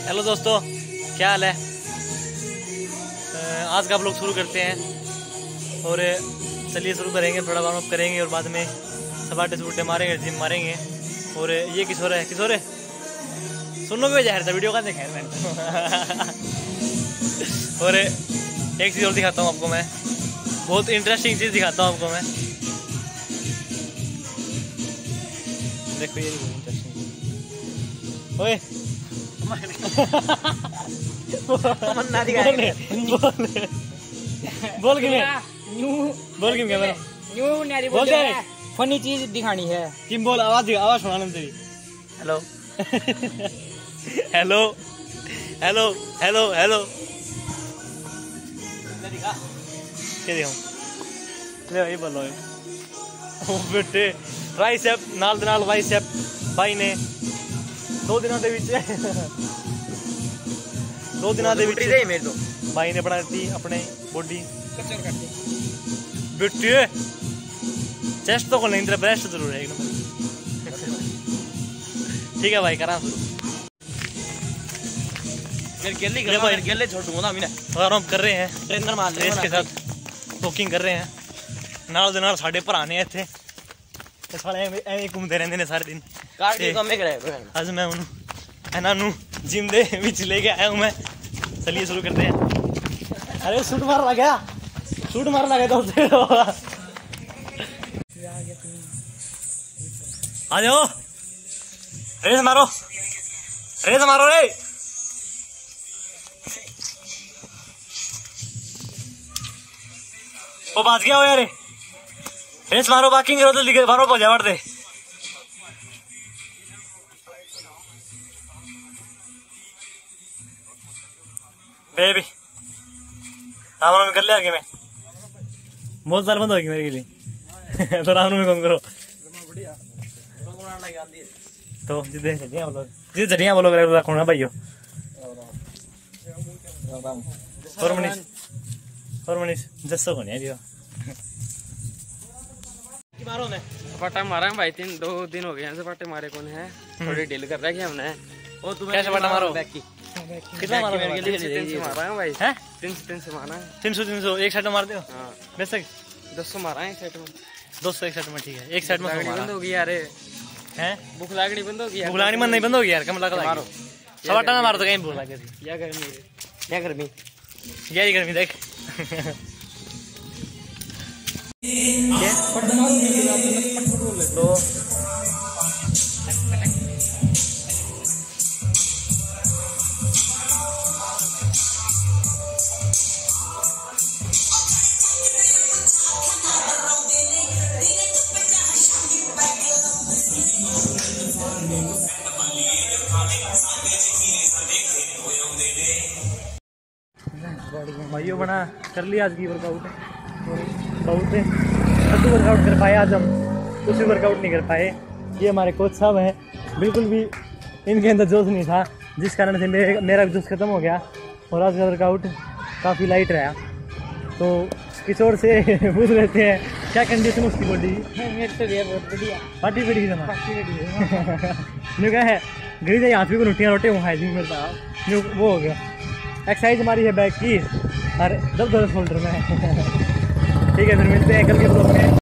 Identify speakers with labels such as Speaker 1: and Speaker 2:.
Speaker 1: Hello दोस्तों, क्या हाल है। आज का आप लोग शुरू करते हैं और चलिए शुरू करेंगे। थोड़ा वार्म अप करेंगे और बाद में सपाटे सूटे मारेंगे, जिम मारेंगे। और ये किशोर है, किशोर है सुनो भी जाहिर था वीडियो का देखा है मैंने। और एक चीज़ और दिखाता हूँ आपको मैं, बहुत इंटरेस्टिंग चीज़ दिखाता हूँ आपको मैं। देखो ये इंटरेस्टिंग। ओए बोल कि बोल कि बोल
Speaker 2: फनी चीज दिखानी है
Speaker 1: कि बोल। आवाज सुना तेरी। Hello hello hello hello hello क्या दिखाऊं? ले भाई बोलो ओ बेटे ट्राइसेप नाल बाइसेप भाई ने 2 दिनों ਦੇ ਵਿੱਚ 2 ਦਿਨਾਂ ਦੇ ਵਿੱਚ ਮੇਰੇ ਤੋਂ भाई ने बना दी अपने बॉडी कचर करके बेटे। चेस्ट तो को नहीं, तेरा ब्रेस्ट जरूर है एक नंबर। ठीक है भाई, करा शुरू। गेले छोड़ दूंगा ना मैंने। और हम कर रहे हैं ट्रेनर मार रहे हैं, इसके साथ वॉकिंग कर रहे हैं। नाल दे नाल साडे भरा ने इत्थे ते साले ऐਵੇਂ घूमते रहंदे ने सारे दिन। आज मैं इन्हों जिम दे विच लेके आया हूँ मैं। चलिए शुरू करते हैं। अरे शूट मार लगा तो आ जाओ, रेस मारो रे। वो बात क्या हो यार, रेस मारो, वॉकिंग करो जल्दी मारो, पहुंचा बढ़ते। बेबी रामनवमी कर लिया आगे में, बहुत साल बंद होगी मेरे लिए। तो रामनवमी कौन करो तो जिदे जरिया बोलो रखो ना भाइयों। और मनीष जसो को नहीं मारो ने
Speaker 2: सपाटा मारा भाई। 2 दिन हो गए सपाटे मारे कौन है, थोड़ी डील कर रखी हमने।
Speaker 1: वो तुम्हें सपाटा मारो कितना मारो मेरे लिए?
Speaker 2: 300 मारा है भाई।
Speaker 1: हैं
Speaker 2: 300 मारा है।
Speaker 1: 300 एक सेट में मार दो।
Speaker 2: हां
Speaker 1: वैसे
Speaker 2: 200 मारा है एक सेट में।
Speaker 1: 200 एक सेट में, ठीक है। एक सेट में
Speaker 2: बंद होगी यार।
Speaker 1: हैं
Speaker 2: भूख लागनी बंद होगी यार।
Speaker 1: भूख लागनी मन नहीं बंद होगी यार। कम लगा मारो सपाटा ना मारो तो कहीं भूख लगे।
Speaker 2: क्या गर्मी
Speaker 1: यही गर्मी देख। तो भाइयों बना कर लिया आज की वर्कआउट। बहुत कद्दू वर्कआउट कर पाए आज हम, कुछ भी वर्कआउट नहीं कर पाए। ये हमारे कोच साहब हैं, बिल्कुल भी इनके अंदर जोश नहीं था, जिस कारण से मेरा जोश खत्म हो गया। और आज का वर्कआउट काफ़ी लाइट रहा। तो किशोर से पूछ लेते हैं क्या कंडीशन उसकी बॉडी? बहुत बढ़िया, पार्टी बड़ी है गई हाथ भी रोटियाँ रोटे वहाँ मिलता वो हो गया। एक्सरसाइज हमारी है बैक की और 10 शोल्डर में। ठीक है, फिर मिलते हैं कल के ब्लॉग में।